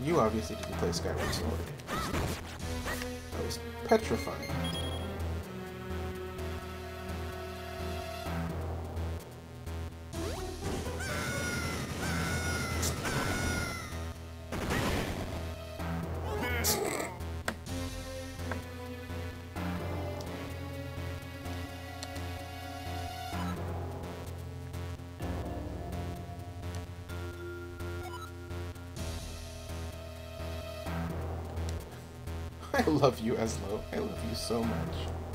You obviously didn't play Skyward Sword. That was petrifying. I love you, Eslo. I love you so much.